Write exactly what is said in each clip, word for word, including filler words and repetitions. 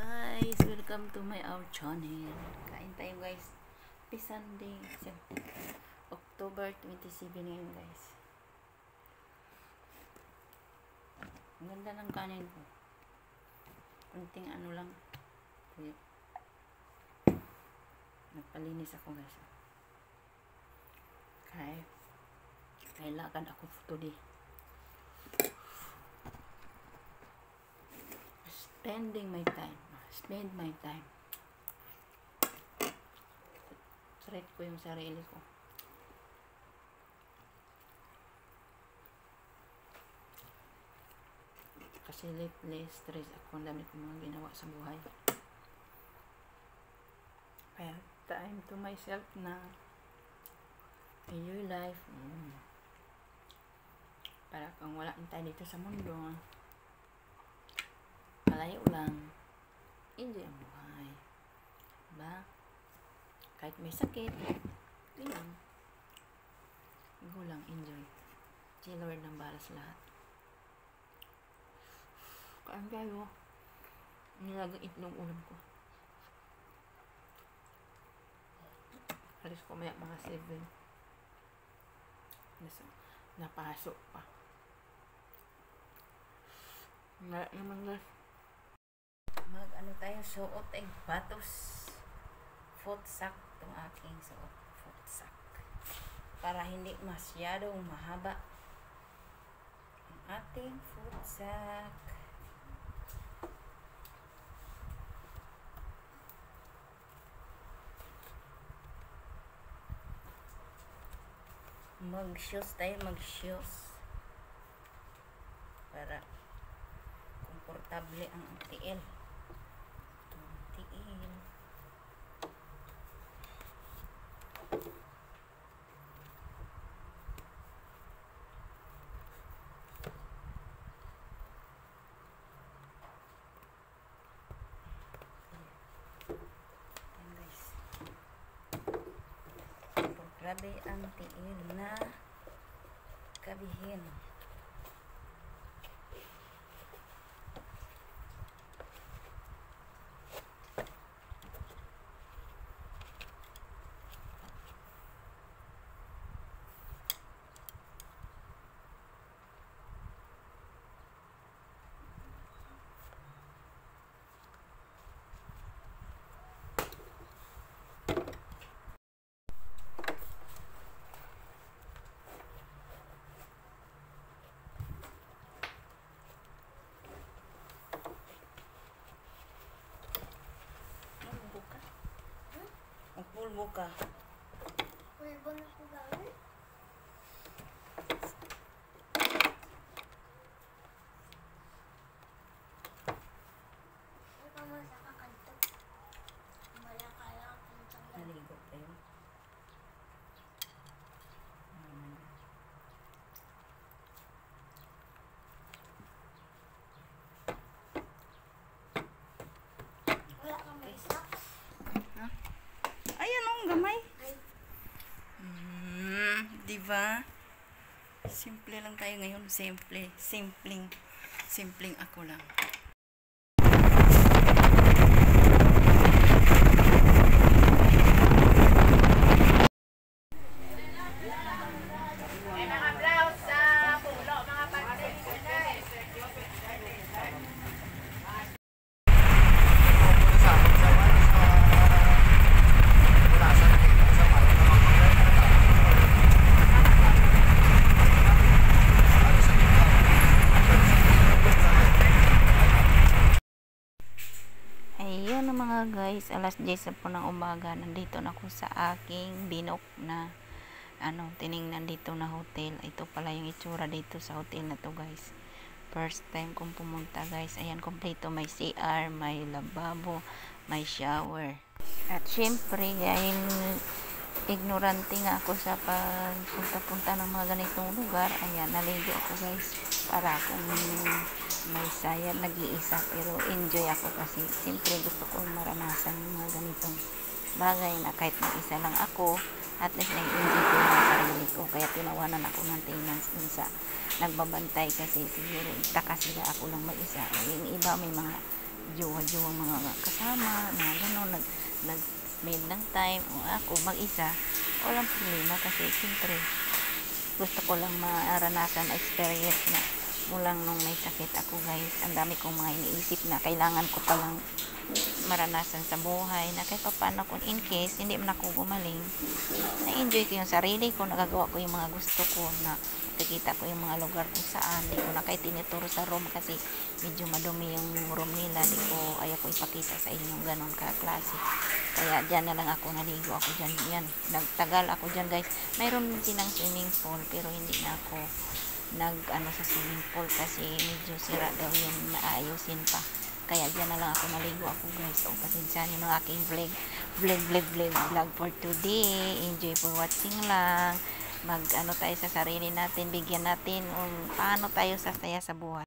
guys, welcome to my our channel. Kain tayo guys. Happy Sunday. October twenty-seven ngayon guys. Ang ganda ng kanin ko. Kunting ano lang. Nagpalinis ako guys. Kaya kailangan ako today. Spending my time. Spend my time. Treat ko yung sarili ko. Kasi lately, stress ako. Ang dami kong mga ginawa sa buhay. Kaya, time to myself na enjoy life. Mm. Para kung wala tayo dito sa mundo, malayo lang. Enjoy ang buhay. Diba? Kahit may sakit, yun lang. Go lang, enjoy. Si Lord nang para sa lahat. Kaan kayo. Nilagang itlog ulam ko. Alis ko maya mga seven. Napasok pa. Nga naman guys. Mag ano tayo, suot ay batos. Foot sack itong aking suot. Foot sack. Para hindi masyadong mahaba ang ating foot sack. Mag-shoes tayo, mag-shoes. Para komportable ang tiil. Tiil. Ayan guys. Komportable ang tiil na kabihin. Pulbo ka. Pulbo na po gawin? Ay, pamasa ka kanto. Wala kaya ka pintang. Naligo tayo. Wala kang may socks. Ayan ang gamay. Mm, diba? Simple lang tayo ngayon. Simple. Simpleng. Simpleng ako lang. Ayan na mga guys, alas diyes po ng umaga, nandito na ako sa aking binok na ano, tiningnan dito na hotel. Ito pala yung itsura dito sa hotel na to guys. First time kong pumunta guys. Ayan, kompleto, may C R, may lababo, may shower. At syempre, dahil ignorante nga ako sa pagpunta-punta ng mga ganitong lugar, ayan, naligo ako guys. Para kung may sayang nag-iisa, pero enjoy ako kasi siyempre gusto ko maranasan yung mga ganitong bagay na kahit mag-isa lang ako, at least nag-enjoy ko yung sarili ko. Kaya tinawanan ako ng tenants dun sa nagbabantay kasi siguro taka sila ako lang mag-isa. Yung iba may mga jowa-jowa mga kasama na gano'n, nag, nag-spend ng time, o ako mag-isa, walang problema kasi siyempre gusto ko lang maranasan experience na mulang nung may sakit ako guys, ang dami kong mga iniisip na kailangan ko palang maranasan sa buhay na kahit paano kung in case hindi man ako gumaling, na-enjoy ko yung sarili ko, nagagawa ko yung mga gusto ko, na nakikita ko yung mga lugar kung saan, di ko na kahit tinituro sa room kasi medyo madumi yung room nila, di ko, ayaw ko ipakita sa inyo ganon ka klase, kaya dyan na lang ako, naligo ako dyan, yan, nagtagal ako dyan guys. Mayroon din silang swimming pool pero hindi na ako nag ano sa swimming pool kasi medyo sira daw yung naayusin pa, kaya dyan na lang ako, naligo ako guys. O pasensya nyo ng aking vlog vlog vlog vlog vlog for today. Enjoy for watching lang, mag ano tayo sa sarili natin, bigyan natin um, paano tayo sasaya sa buhay.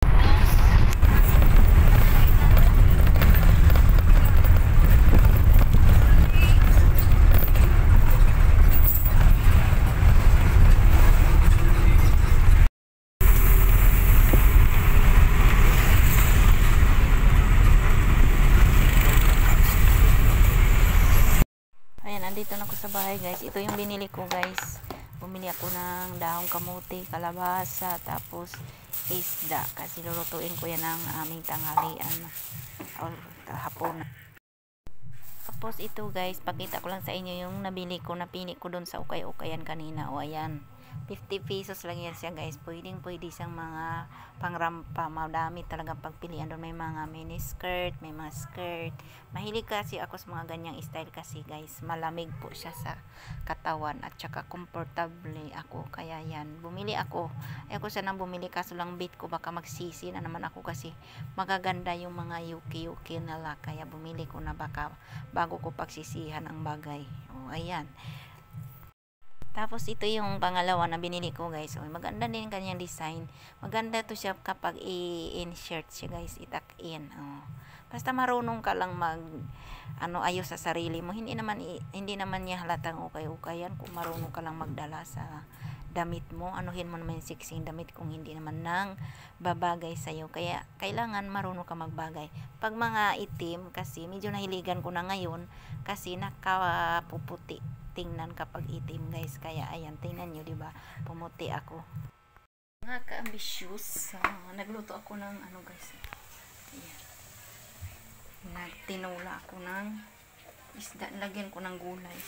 Nandito na ako sa bahay guys. Ito yung binili ko guys. Bumili ako ng dahong kamuti, kalabasa, tapos isda. Kasi lulutuin ko yan ng aming tanghalian or hapon. Tapos ito guys, pakita ko lang sa inyo yung nabili ko, napili ko doon sa ukay-ukayan kanina. O ayan, fifty pesos lang yan siya guys. Pwedeng pwede siyang mga pangrampa, madami talagang pagpilian doon. May mga mini skirt, may mga skirt. Mahilig kasi ako sa mga ganyang style kasi guys, malamig po siya sa katawan at saka comfortable ako, kaya yan, bumili ako. Ayoko sanang bumili kaso lang bit ko baka magsisi na naman ako kasi magaganda yung mga yuki-yuki nila, kaya bumili ko na baka bago ko pagsisihan ang bagay. O ayan. Tapos ito yung pangalawa na binili ko guys. O, maganda din kanyang design. Maganda to siya kapag i-insert siya guys, itak-in. O, basta marunong ka lang mag ano ayos sa sarili mo. Hindi naman hindi naman niya halatang ukay-ukayan kung marunong ka lang magdala sa damit mo. Anuhin mo naman yung sexy damit kung hindi naman nang babagay sa iyo. Kaya kailangan marunong ka magbagay. Pag mga itim kasi medyo nahiligan ko na ngayon kasi nakapuputi tingnan kapag itim guys, kaya ayan, tingnan nyo diba, pumuti ako. Mga ka-ambitious, uh, nagluto ako ng ano guys, ayan, nagtinola ako ng isda, lagyan ko ng gulay,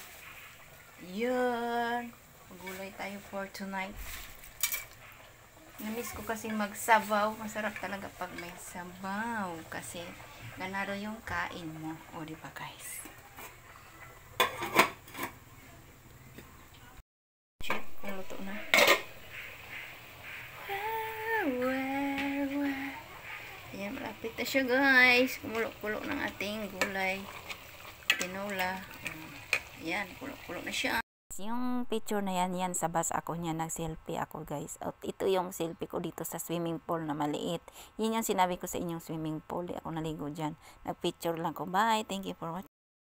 yun, gulay tayo for tonight. Namiss ko kasi magsabaw, masarap talaga pag may sabaw kasi ganado yung kain mo, o diba guys. Luto na. Ayan, malapit na siya guys. Kumulo-kulo ng ating gulay. Tinola. Ayan, kulo-kulo na siya. Yung picture na yan, yan sa bus ako niya, nag-selfie ako guys. At ito yung selfie ko dito sa swimming pool na maliit. Yun yung sinabi ko sa inyong swimming pool. Di ako naligo dyan. Nag-picture lang ko. Bye. Thank you for watching.